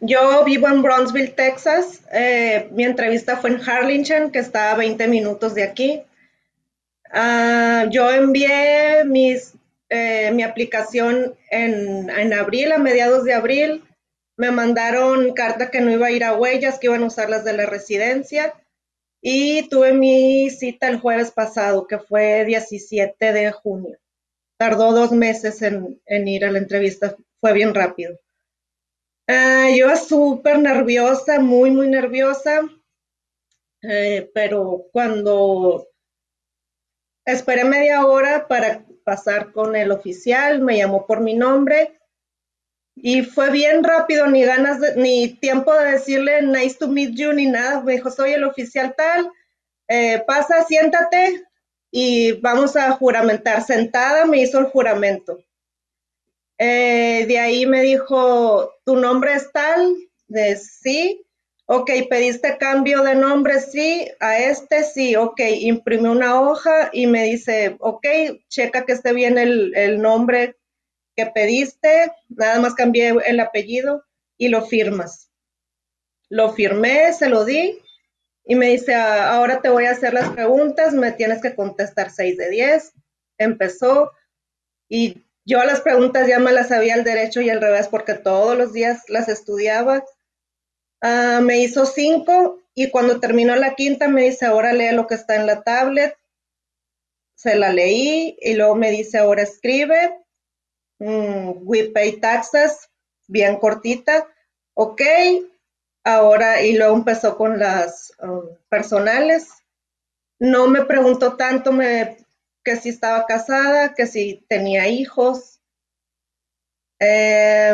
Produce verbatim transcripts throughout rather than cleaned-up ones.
Yo vivo en Brownsville, Texas. Eh, mi entrevista fue en Harlingen, que está a veinte minutos de aquí. Uh, yo envié mis, eh, mi aplicación en, en abril, a mediados de abril. Me mandaron carta que no iba a ir a huellas, que iban a usar las de la residencia. Y tuve mi cita el jueves pasado, que fue diecisiete de junio. Tardó dos meses en, en ir a la entrevista, fue bien rápido. Uh, yo iba súper nerviosa, muy, muy nerviosa, eh, pero cuando esperé media hora para pasar con el oficial, me llamó por mi nombre y fue bien rápido, ni ganas, de, ni tiempo de decirle nice to meet you, ni nada. Me dijo, soy el oficial tal, eh, pasa, siéntate y vamos a juramentar. Sentada me hizo el juramento. Eh, de ahí me dijo, ¿tu nombre es tal? De sí. Ok, pediste cambio de nombre, sí, a este sí, ok, imprimió una hoja y me dice, ok, checa que esté bien el, el nombre que pediste, nada más cambié el apellido y lo firmas. Lo firmé, se lo di y me dice, ahora te voy a hacer las preguntas, me tienes que contestar seis de diez. Empezó y yo a las preguntas ya me las sabía al derecho y al revés porque todos los días las estudiaba. Uh, me hizo cinco y cuando terminó la quinta me dice, ahora lee lo que está en la tablet. Se la leí y luego me dice, ahora escribe. Mm, we pay taxes, bien cortita. Ok, ahora, y luego empezó con las um, personales. No me preguntó tanto me, que si estaba casada, que si tenía hijos. Eh,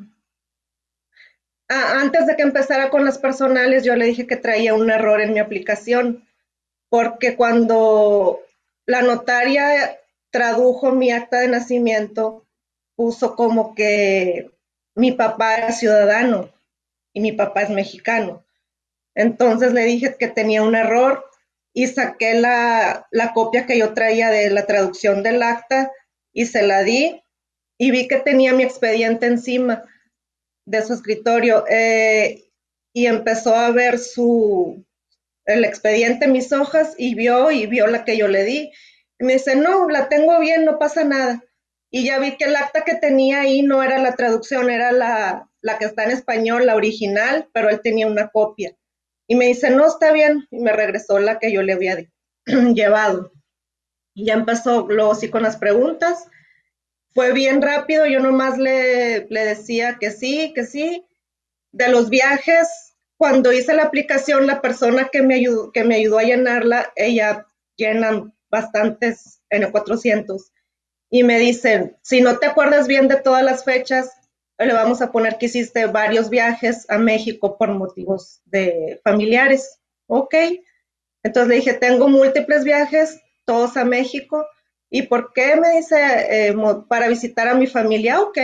ah, antes de que empezara con las personales, yo le dije que traía un error en mi aplicación, porque cuando la notaria tradujo mi acta de nacimiento, puso como que mi papá era ciudadano y mi papá es mexicano. Entonces le dije que tenía un error y saqué la, la copia que yo traía de la traducción del acta y se la di y vi que tenía mi expediente encima de su escritorio eh, y empezó a ver su, el expediente, mis hojas, y vio y vio la que yo le di. Y me dice, no, la tengo bien, no pasa nada. Y ya vi que el acta que tenía ahí no era la traducción, era la, la que está en español, la original, pero él tenía una copia. Y me dice, no, está bien. Y me regresó la que yo le había llevado. Y ya empezó luego sí con las preguntas. Fue bien rápido, yo nomás le, le decía que sí, que sí. De los viajes, cuando hice la aplicación, la persona que me ayudó, que me ayudó a llenarla, ella llena bastantes N cuatrocientos y me dicen, si no te acuerdas bien de todas las fechas, le vamos a poner que hiciste varios viajes a México por motivos de familiares. Ok, entonces le dije, tengo múltiples viajes, todos a México. ¿Y por qué? Me dice, eh, para visitar a mi familia. Ok,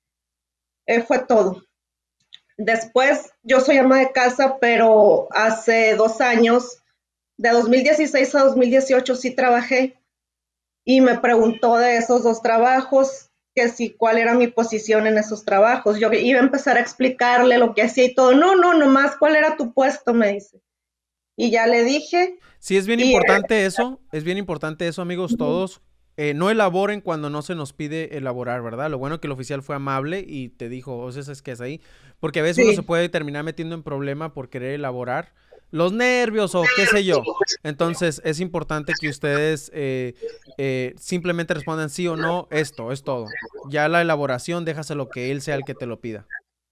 eh, fue todo. Después, yo soy ama de casa, pero hace dos años, de dos mil dieciséis a dos mil dieciocho, sí trabajé y me preguntó de esos dos trabajos, que si cuál era mi posición en esos trabajos. Yo iba a empezar a explicarle lo que hacía y todo. No, no, nomás cuál era tu puesto, me dice. Y ya le dije. Sí, es bien Y importante eso, es bien importante eso, amigos, todos. Eh, no elaboren cuando no se nos pide elaborar, ¿verdad? Lo bueno que el oficial fue amable y te dijo, o sea, es que es ahí. Porque a veces uno se sí, puede terminar metiendo en problema por querer elaborar los nervios o qué sé yo. Entonces, es importante que ustedes eh, eh, simplemente respondan sí o no, esto, es todo. Ya la elaboración, déjaselo que él sea el que te lo pida.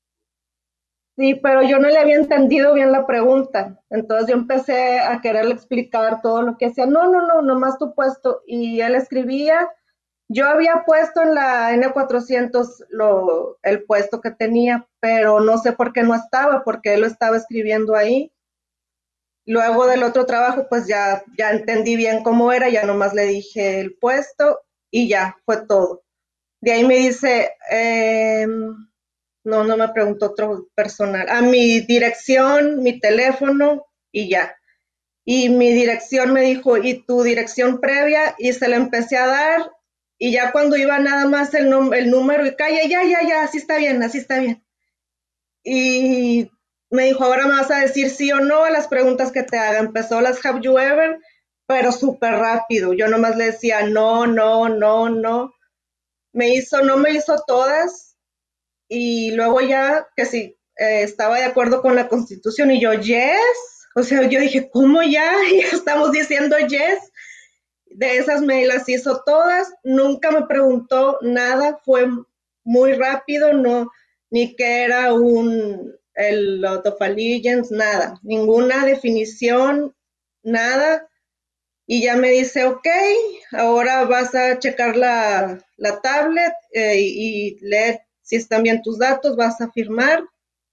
sí, pero yo no le había entendido bien la pregunta. Entonces yo empecé a quererle explicar todo lo que hacía. No, no, no, nomás tu puesto. Y él escribía. Yo había puesto en la N cuatrocientos lo, el puesto que tenía, pero no sé por qué no estaba, porque él lo estaba escribiendo ahí. Luego del otro trabajo, pues ya, ya entendí bien cómo era, ya nomás le dije el puesto y ya, fue todo. De ahí me dice, eh, no, no me preguntó otro personal, a mi dirección, mi teléfono y ya. Y mi dirección me dijo, ¿y tu dirección previa? Y se la empecé a dar y ya cuando iba nada más el, el número y calla, ya, ya, ya, así está bien, así está bien. y me dijo, ahora me vas a decir sí o no a las preguntas que te haga. Empezó las have you ever, pero súper rápido. Yo nomás le decía no, no, no, no. Me hizo, no me hizo todas, y luego ya que sí, eh, estaba de acuerdo con la Constitución, y yo, yes. O sea, yo dije, ¿cómo ya? Ya estamos diciendo yes. De esas me las hizo todas, nunca me preguntó nada, fue muy rápido, no, ni que era un, el out of allegiance, nada, ninguna definición, nada. Y ya me dice, ok, ahora vas a checar la, la tablet eh, y leer si están bien tus datos, vas a firmar.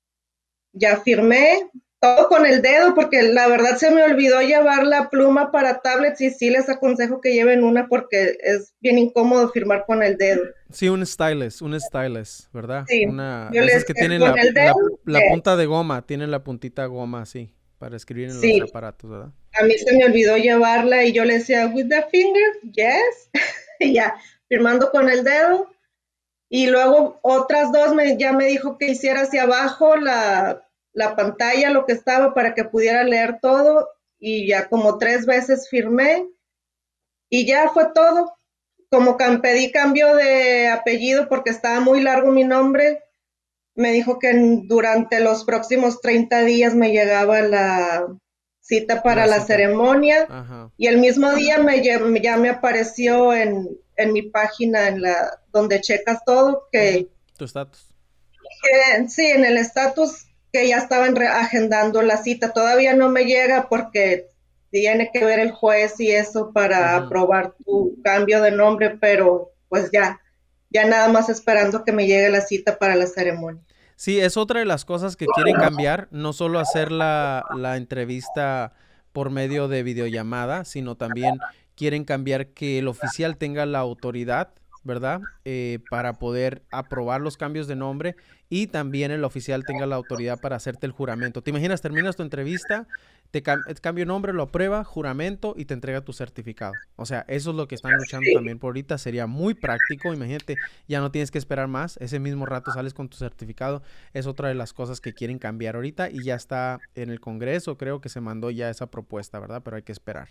Ya firmé, todo con el dedo, porque la verdad se me olvidó llevar la pluma para tablets, y sí les aconsejo que lleven una porque es bien incómodo firmar con el dedo. Sí, un stylus, un stylus, ¿verdad? Sí, una yo de esas les que tienen con la, el la, dedo, la yes. punta de goma, tienen la puntita goma así, para escribir en Sí, los aparatos, ¿verdad? a mí se me olvidó llevarla y yo le decía, with the finger, yes, y ya, firmando con el dedo. Y luego otras dos me, ya me dijo que hiciera hacia abajo la, la pantalla, lo que estaba, para que pudiera leer todo, y ya como tres veces firmé y ya fue todo. Como pedí cambio de apellido porque estaba muy largo mi nombre, me dijo que en, durante los próximos treinta días me llegaba la cita para La la cita. ceremonia, Ajá. y el mismo día me, ya me apareció en, en mi página, en la donde checas todo, Uh-huh. que, Tu estatus. que sí, en el estatus, que ya estaban agendando la cita. Todavía no me llega porque tiene que ver el juez y eso para Uh-huh. aprobar tu cambio de nombre, pero pues ya, ya nada más esperando que me llegue la cita para la ceremonia. Sí, es otra de las cosas que quieren cambiar, no solo hacer la, la entrevista por medio de videollamada, sino también quieren cambiar que el oficial tenga la autoridad, ¿verdad? Eh, para poder aprobar los cambios de nombre, y también el oficial tenga la autoridad para hacerte el juramento. ¿Te imaginas? Terminas tu entrevista, te cam cambio de nombre, lo aprueba, juramento, y te entrega tu certificado. O sea, eso es lo que están luchando también por ahorita. Sería muy práctico. Imagínate, ya no tienes que esperar más. Ese mismo rato sales con tu certificado. Es otra de las cosas que quieren cambiar ahorita, y ya está en el Congreso. Creo que se mandó ya esa propuesta, ¿verdad? Pero hay que esperar.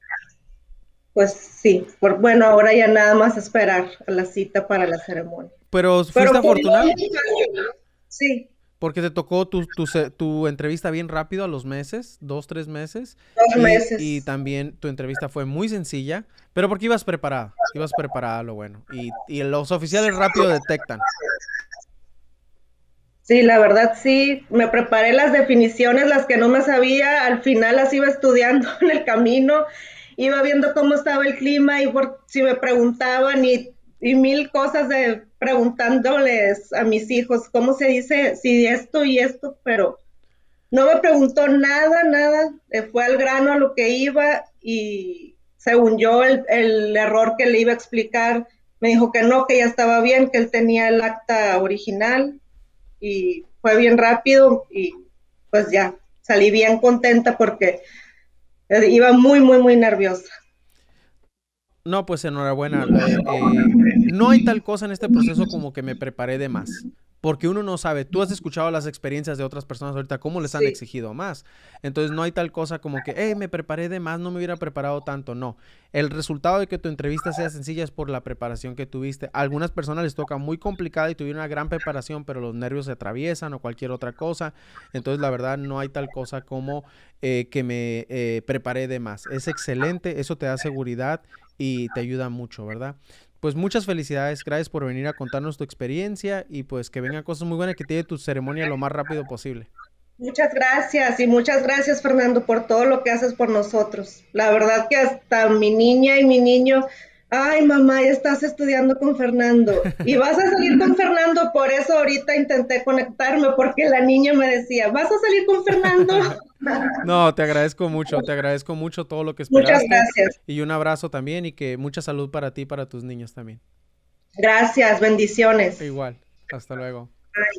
Pues sí, por, bueno, ahora ya nada más esperar a la cita para la ceremonia. Pero Pero fuiste fue afortunada muy fácil. Sí, porque te tocó tu, tu, tu entrevista bien rápido, a los meses, dos, tres meses. dos Y, y meses. también tu entrevista fue muy sencilla, pero porque ibas preparada, ibas preparada, lo bueno. Y, y los oficiales rápido detectan. Sí, la verdad sí, me preparé las definiciones, las que no me sabía, al final las iba estudiando en el camino, iba viendo cómo estaba el clima, y por si me preguntaban, y, y mil cosas de preguntándoles a mis hijos, ¿cómo se dice? Si esto y esto, pero no me preguntó nada, nada, eh, fue al grano a lo que iba, y según yo el, el error que le iba a explicar, me dijo que no, que ya estaba bien, que él tenía el acta original, y fue bien rápido, y pues ya salí bien contenta porque iba muy, muy, muy nerviosa. No, pues enhorabuena. Eh, eh, no hay tal cosa en este proceso como que me preparé de más. Porque uno no sabe. Tú has escuchado las experiencias de otras personas ahorita, cómo les han Sí, exigido más. Entonces no hay tal cosa como que, hey, me preparé de más, no me hubiera preparado tanto. No. El resultado de que tu entrevista sea sencilla es por la preparación que tuviste. A algunas personas les toca muy complicada y tuvieron una gran preparación, pero los nervios se atraviesan o cualquier otra cosa. Entonces, la verdad, no hay tal cosa como eh, que me eh, preparé de más. Es excelente, eso te da seguridad y te ayuda mucho, ¿verdad? Pues muchas felicidades, gracias por venir a contarnos tu experiencia, y pues que vengan cosas muy buenas, que te lleve tu ceremonia lo más rápido posible. muchas gracias, y muchas gracias, Fernando, por todo lo que haces por nosotros. La verdad que hasta mi niña y mi niño, ay mamá, ya estás estudiando con Fernando y vas a salir con Fernando, por eso ahorita intenté conectarme, porque la niña me decía, ¿vas a salir con Fernando? No, te agradezco mucho, te agradezco mucho todo lo que Muchas esperaste, gracias. y un abrazo también, y que mucha salud para ti y para tus niños también. Gracias, bendiciones. Igual, hasta luego.